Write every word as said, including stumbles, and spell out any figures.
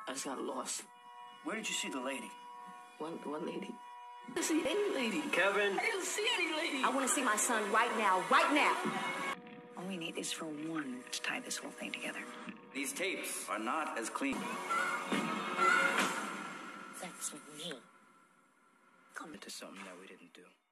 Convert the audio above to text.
I just got lost. Where did you see the lady? One, one lady. I didn't see any lady. Kevin. I didn't see any lady. I want to see my son right now, right now. All we need is for one to tie this whole thing together. These tapes are not as clean. That's me. Come into something that we didn't do.